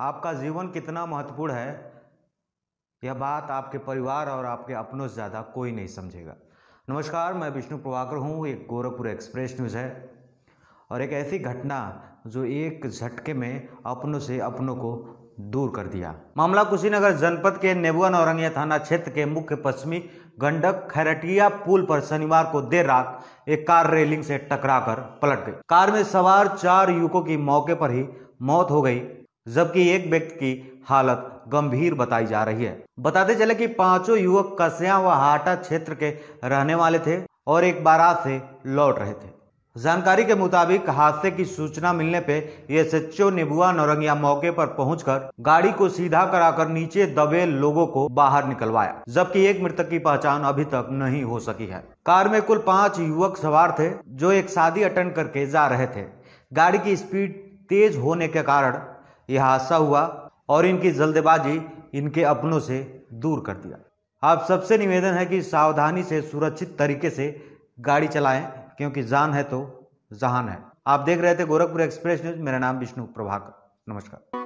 आपका जीवन कितना महत्वपूर्ण है, यह बात आपके परिवार और आपके अपनों से ज़्यादा कोई नहीं समझेगा। नमस्कार, मैं विष्णु प्रभाकर हूँ। एक गोरखपुर एक्सप्रेस न्यूज़ है और एक ऐसी घटना जो एक झटके में अपनों से अपनों को दूर कर दिया। मामला कुशीनगर जनपद के नेबुआ नौरंगिया थाना क्षेत्र के मुख्य पश्चिमी गंडक खैरटिया पुल पर शनिवार को देर रात एक कार रेलिंग से टकराकर पलट गई। कार में सवार 4 युवकों की मौके पर ही मौत हो गई, जबकि एक व्यक्ति की हालत गंभीर बताई जा रही है। बताते चले कि पांचों युवक कस्या व हाटा क्षेत्र के रहने वाले थे और एक बारात से लौट रहे थे। जानकारी के मुताबिक हादसे की सूचना मिलने पे एसएचओ नेबुआ नौरंगिया मौके पर पहुंचकर गाड़ी को सीधा कराकर नीचे दबे लोगों को बाहर निकलवाया, जबकि एक मृतक की पहचान अभी तक नहीं हो सकी है। कार में कुल 5 युवक सवार थे जो एक शादी अटेंड करके जा रहे थे। गाड़ी की स्पीड तेज होने के कारण यह हादसा हुआ और इनकी जल्दबाजी इनके अपनों से दूर कर दिया। आप सबसे निवेदन है कि सावधानी से सुरक्षित तरीके से गाड़ी चलाएं, क्योंकि जान है तो जहान है। आप देख रहे थे गोरखपुर एक्सप्रेस न्यूज। मेरा नाम विष्णु प्रभाकर। नमस्कार।